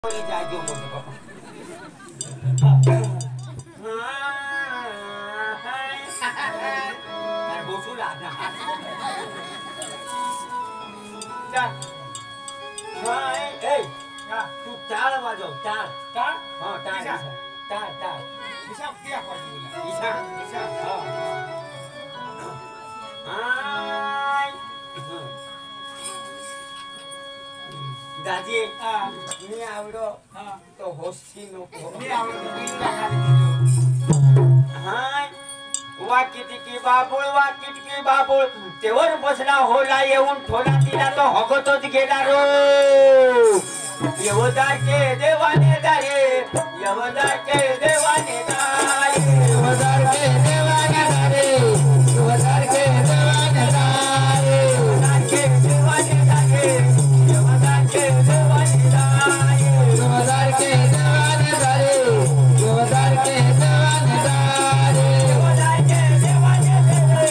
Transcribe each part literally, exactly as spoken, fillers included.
बोले जाए जो बोले पापा मैं बोसू लाना जा हाय ए क्या तू चार बजो चार चार हां चार चार चार हिसाब क्या कर बोला हिसाब हिसाब हां हाय दादी मी आवडो तो होस्टी नको मी आवडो बिल्ला खाली हाय वा किटकी बाबूळ वा किटकी बाबूळ तेवर बसला होला येऊन थोडा तिला तो हगतच गेला रो यवदाचे देवाने दारे यवदाचे देवाने दारे यवदाचे देवाने दारे यवदाचे देवाने दारे यवदाचे देवाने दारे यवदाचे देवाने दारे यवदाचे देवाने दारे यवदाचे देवाने दारे यवदाचे देवाने दारे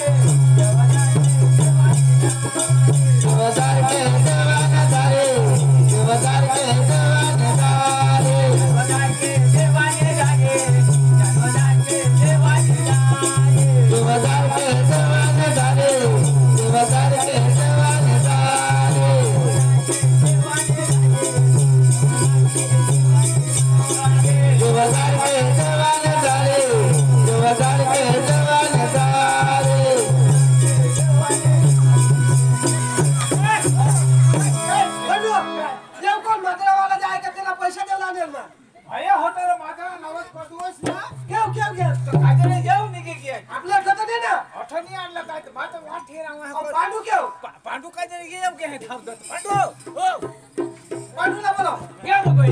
यवदाचे देवाने दारे यवदाचे देवाने दारे यवदाचे देवाने दारे यवदाचे देवाने दारे यवदाचे देवाने दारे यवदाचे देवाने दारे युवदार के जवान दारे युवदार के जवान दारे बंधु देव कोण मात्रावाला जाय का त्याला पैसे देऊ लागेल ना अरे होतं रे मात्रा नवस करतोस ना केव केव घे तो काजळे जेव निघे घे आपला खत दे ना अठनी आणला काय मात्र वाट ठेरावा पांडू केव पांडू काजळे घे घे थांब दत पांडू हो पांडूला बोला केव नको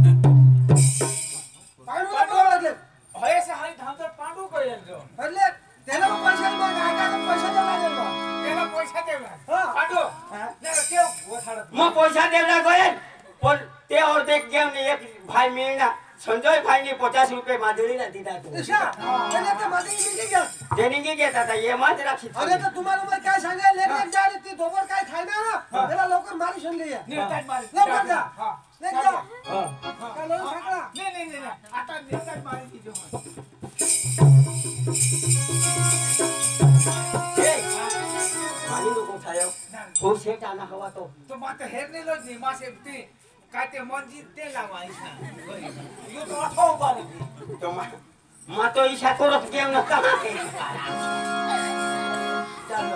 पांडू बोला लागले होय से हाई थांब दत पांडू करेल जो એટલે તેનો પૈસા માં કાકા પૈસા દેવ लागेल ना તેનો પૈસા દેવ हां पांडू ने केव ओठाडत म पैसा देवला गयेन पण ते और देख गेम ने एक भाई मिळना संजय भाई ने पचास रुपये माधुरीला दिला तो अच्छा त्याने ते माधुरी निघे गेला देणी निघे घेत आता ये माज राखी अरे तो तुम्हाला मग काय सांगाय लेक लेक जाली ती दोबर काय खायना ना त्याला लवकर मारी शनली निर्ताज मारी लवकर जा हां लेक जा हां का लो साकळा नाही नाही नाही आता निर्ताज मारी ती जो ए मारी लोक थायो हो सेट आना हवा तो तो माते हेरने लो नी मासे ती काते मंजी ते लावायसा यो तो अठो बारी तो मा मा तो ईशा करत गेम न का चलो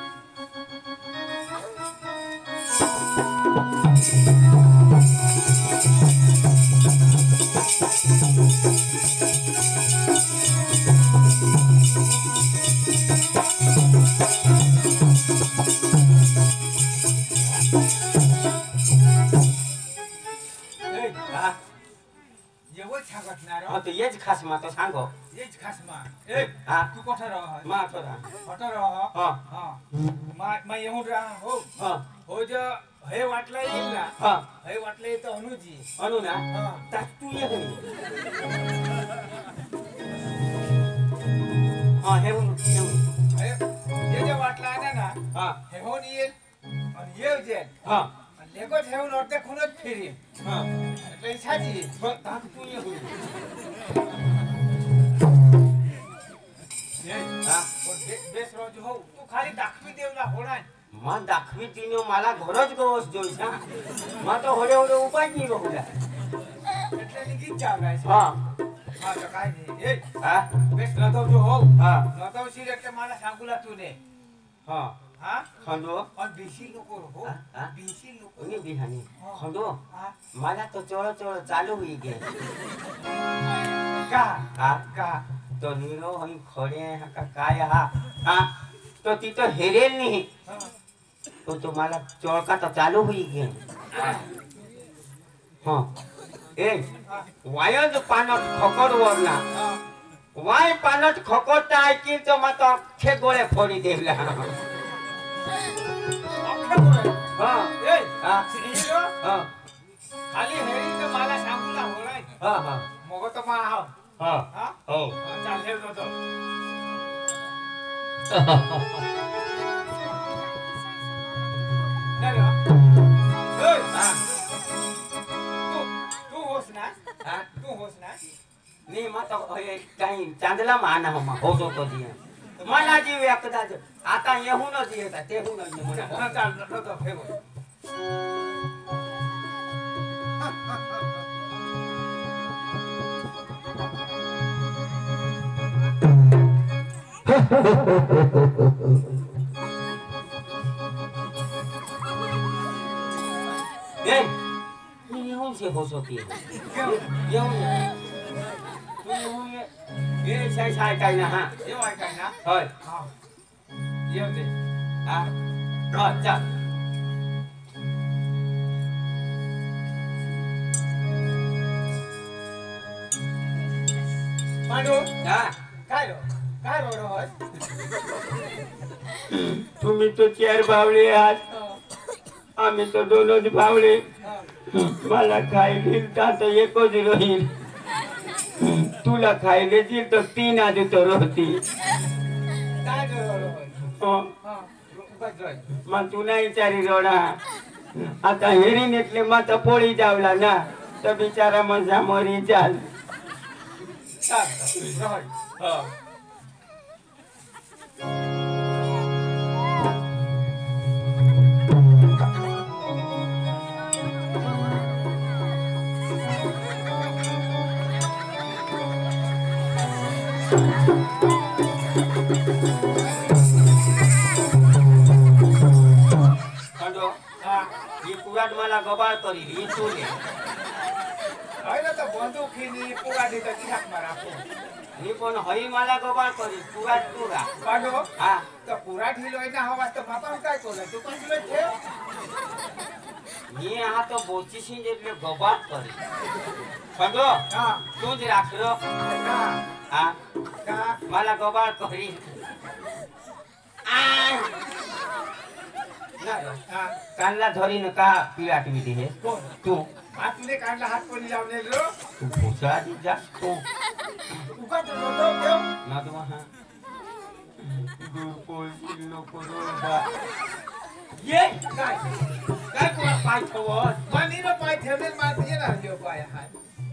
हाँ तो ये खास मा तो सांगो ये खास मा ए हां तू कोठा रह मा थोड़ा कोठा रह हां हां मा मा येहू रहा हो हां हो जो हे वाटला येला हां हे वाटले तो अनुजी अनु ना हां ता तू ये हो हां हे हे ये जो वाटला है ना हां हे हो नहीं ये और ये जे हां लेको ठेवून orte खुनच फिरी हां એટલે ઈચ્છાજી તા તું ये हो ये हां और बेस रोज हो तू खाली दाखवी देवला होणार मा दाखवी दिनो मला घरच गवस जोईसा मा तो होडे होडे उपाय की बघूला એટલે निघी जावलाय हां हां तो काय नाही ए हां बेस लतो जो हो हां लतो सिर એટલે मला सांगूला तूने हां हां खंडो और बेसी लोक हो बेसी लोक ने बिहानी खंडो मला तो चोळ चोळ चालू हुई गे का हां का तो नीरो हम खडे का काय हा हां तो ती तो हेरेल नहीं तो तुम्हाला चोळ का तो चालू हुई गे हां ए वायज पानत खकर वरला वाय पानत खकरता की तो मत खे गोळे फोडी देवला हां ए हां सिरियो हां खाली हेरी तो मला सांगूला होलाय हां हां मग तो मा हां हां हां हो चाल ठेव तो नाही रे ए हां तू तू ना हां तू होस ना मी मत काही चांदला माना हम होतो तो दिए मला जीव एकदा आता येहून दिए ते हून मला चाल तो फेगो ए येहून से हो सकती है क्यों येहून तू येहून ये sai sai cái nè ha ये वाई cái ना thôi हां ये दे à rồi chào पांडू हा काय रो काय रो रो होय तुम्ही तो चार भावले आहात आम्ही तो दोनच भावले मला खायला तर एकच राहील तुला खायला दिल तर तीन आधी तर होती काय रो रो होय हां बस रो मग तू नाही विचारी रोडा आता हेरीन એટલે माता पोळी जावला ना तर बिचारा मजा मरी चाल चाल रो हां कंडो हां ही कुराट मला गबाळ करी ही चोले अहिले त बन्दुकखिनी पुगाडी त किराकमा राखो ही पण हई मला गबाळ करी कुराट तुरा पांडू हा त पुरा ढिलो हैन हवा त माता काय कोला तू पण ढिलो ठेव ही हा तो बोचीशी એટલે ગબાળ કરી કંડો હા તું જ રાખરો का હા का मला ગબાળ કરી આ ના हा કાનલા ધરીને કા પીડાટવી દે હે कोण તું हातले काढला हात कोणी लावले रो તું પોછા દી જા તું उगा तो लोटो ठेव ના તો હા દૂર કોઈ કિલ્લો કરોડા ये काय काय कोणा पाय ठेवत मनीनो पाय ठेवले मात ये ना जो पाय हात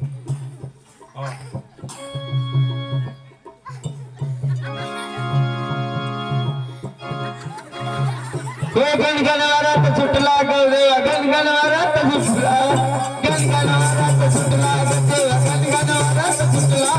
हे गणगणवारा तो सुटला गौदेवा गणगणवारा तो सुटला गणगणवारा तो सुटला गौदेवा गणगणवारा तो सुटला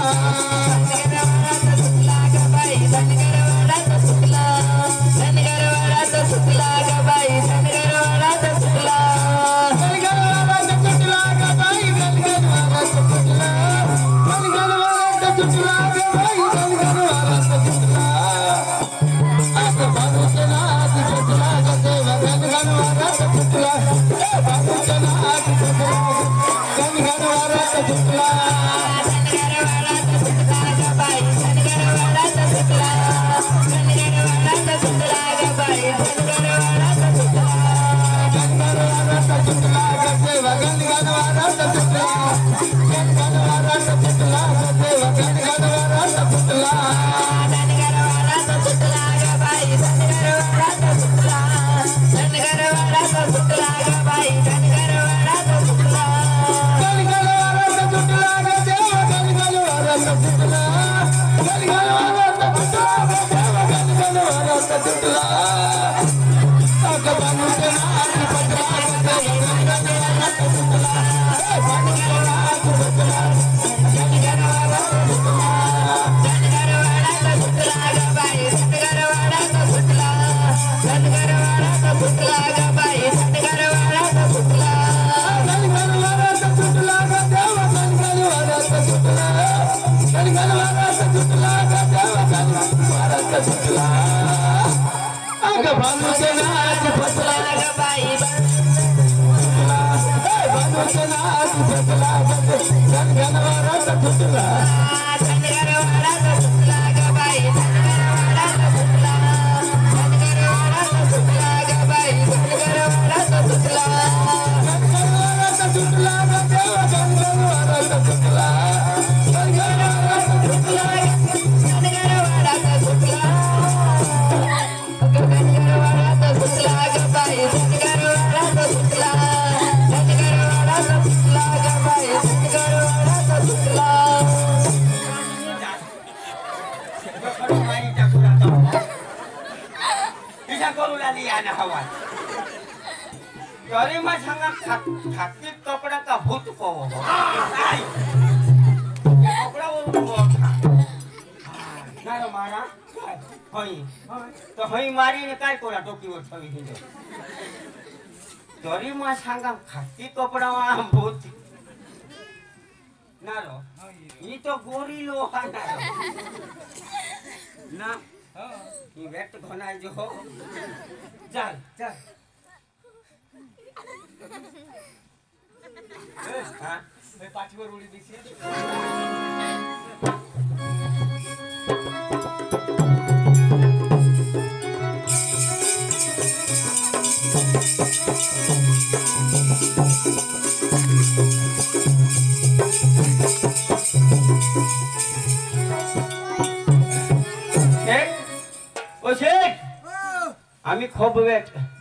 गणगणवारा तो सुटला गणगणवारा तो सुटला गबाई गणगणवारा तो सुटला गणगणवारा तो सुटला गबाई गणगणवारा तो सुटला गणगणवारा तो सुटला गबाई गणगणवारा तो सुटला आता बाबूचना आदि सुटला गदेवा गणगणवारा तो सुटला बाबूचना आदि सुटला गणगणवारा तो सुटला गणगणवारा तो सुटला गबाई गणगणवारा तो सुटला गणगणवारा तो सुटला गबाई गणगणवारा तो सुटला गणगणवारा तो सुटला गदेवा गणगणवारा तो सुटला गणगणवारा तो सुटला गदेवा गणगणवारा तो सुटला गणगणवारा तो सुटला गबाई गणगणवारा तो सुटला गणगणवारा तो सुटला गबाई गणगणवारा तो सुटला गणगणवारा तो सुटला गदेवा गणगणवारा तो सुटला गणगणवारा तो सुटला गदेवा गणगणवारा तो सुटला अगबानु के नाथ पटला गदेवा गणगणवारा तो सुटला गणगणवारा तो सुटला गणगणवारा तो सुटला गणगणवारा तो सुटला गबाई गणगणवारा तो सुटला गणगणवारा तो सुटला गबाई गणगणवारा तो सुटला गणगणवारा तो सुटला गदेवा गणगणवारा तो सुटला गणगणवारा तो सुटला गदेवा गणगणवारा तो सुटला अगबानु के नाथ पटला गबाई गणगणवारा तो सुटला गणगणवारा तो सुटला गणगणवारा तो सुटला गबाई गणगणवारा तो सुटला गणगणवारा तो सुटला गबाई गणगणवारा तो सुटला गणगणवारा तो सुटला गदेवा गणगणवारा तो सुटला गणगणवारा तो सुटला गणगणवारा तो सुटला गणगणवारा तो सुटला गबाई गणगणवारा तो सुटला गणगणवारा तो सुटला गबाई गणगणवारा ना हवा तरी मा सांगा खाकी कपड़ा का भूत पावो काय कपड़ा वो ना रो मारा होई तो होई मारी ने काय कोला टोकी वो छवी दिले तरी मा सांगा खाकी कपड़ा मा भूत ना रो ये तो गोरी लोहा ना रो ना ये वेट घनाई जो चल चल हां मैं पाचवर उडी दिसी आम्ही खूप वेळ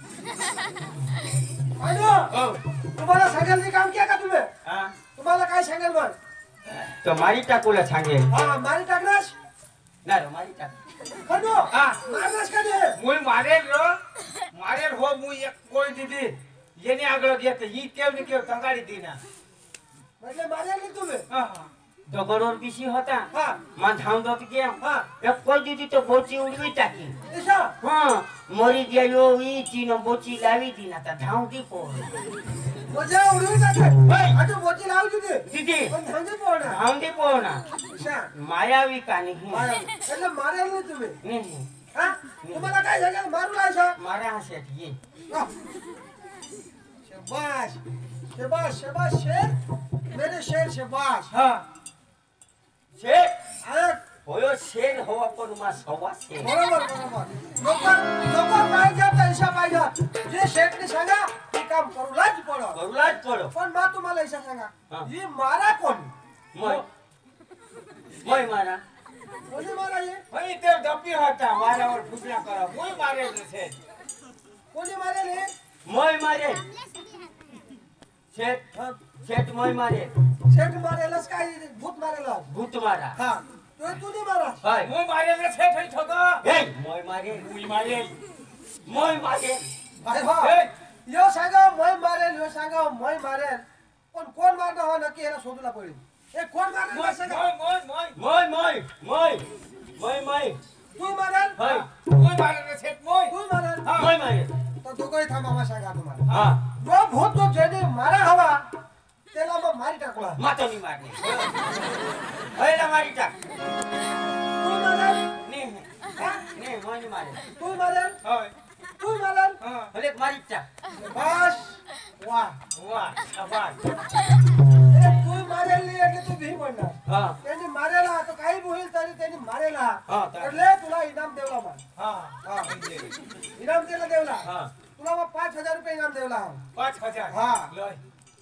तुम्हाला सांगायला काम किया का तुम्ही तुम्हाला काय सांगेल मग तो मारी टाकूला सांगेल हा मारी टाकनास ना रो मारी टाक खंडो हा मारनास का दे मुई मारेल रो मारेल हो मुई एक कोई दीदी येने आगळ घेत ही केव ने केव तंगाडी दीना म्हणजे मारेल नाही तुम्ही हा तो गरोर बिशी होता हा मा धाम दत गया हा एक कोई दीदी तो बोची उडवी टाकी ऐसा हां मरी गया यो ई तीन बोची लावी दीना ता धाव दी पो मजा उडवी टाके भाई आता बोची लाव दीदी दीदी पण धांगे पोणा धाव दी पो ना ऐसा मायावी कानी એટલે મારેલ નહીં तुम्ही नहीं हा तुम्हाला काय सांगेल मारू लायसा मारा हसेट ये शाबाश शाबाश शाबाश शेर मेरे शेर शाबाश हां शेर अरे होयो शेर हो पण मा सवा शेर बरोबर बरोबर लोक लोक पाहिजे पैसा पाहिजे जे शेटने सांगा ते काम करूलाच पडो करूलाच पडो पण मा तुम्हाला ऐसा सांगा हा. ही मारा कोण मय मय मारा कोणी मारा ये होई ते डपी होता मारावर फुटला करा मोय मारे छे कोणी मारेल हे मय मारे शेट शेट मय मारे शेट मारेलस काय भूत मारेला भूत मारा हा तो तू नाही मारा हाय मोय मारे रे शेट है ठग हे मय मारे मुई मारे मय मारे हाय हा यो सांगा मय मारेल यो सांगा मय मारेल पण कोण मारणार हो नक्की याला शोधला पडेल ए कोण मारेल मय सांगा मय मय मय मय मय मय मय तू मारेल हाय मय मारे रे शेट मय तू मारेल मय मारे तर दोघंही थांबा मा सांगा तुम्हाला हां जो भूत जो जेने मारा हवा त्याला मग मारी टाकला मातो नहीं मारने होय ना मारी टाक तू मारेल नहीं नहीं मय नहीं मारे तू मारेल होय तू मारेल हां हले मारी टाक बस वाह वाह शाबाश ए तू मारेल नाही એટલે तू भी म्हणणार हां त्यांनी मारेला तो काही होईल तरी त्यांनी मारेला हा, तर. એટલે तुला इनाम देवला मग हां हा इनाम दिला देवला हां तुला मग पाच हजार रुपये इनाम देवला पाच हजार हां. लय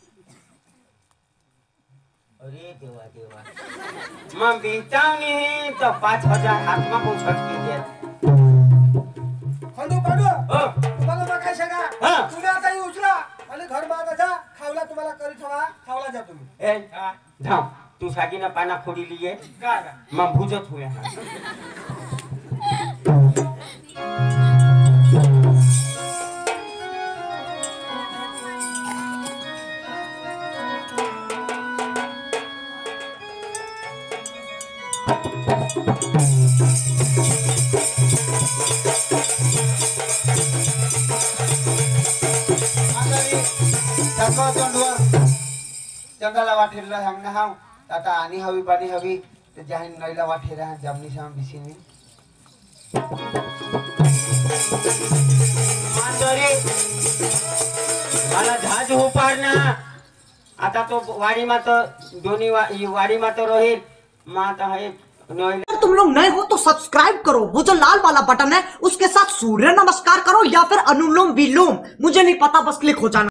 अरे देवा देवा मग बेचावनी तो पाच हजार हात मा को छटकी दे खंडू पांडू हो तुम्हाला मग काय सांगा हा. तुम्ही आता ही उचला आणि घर मागा जा खावला तुम्हाला करी ठेवा खावला जा तुम्ही ए धाम तू सागीना पाना खोडी लिए का मग भुजत हुए जंगला वाटेला हमने हाव आता आनी हवी पानी हवी ते जाहिन नैला वाटेरा जमनी साम बिसिनी मांजरी मला झाज उपाडना आता तो वाडी मा तो दोनी वाडी मा तो रोहित मा तो है नैला तुम लोग नए हो तो सब्सक्राइब करो, वो जो लाल वाला बटन है उसके साथ सूर्य नमस्कार करो या फिर अनुलोम विलोम, मुझे नहीं पता, बस क्लिक हो जाना।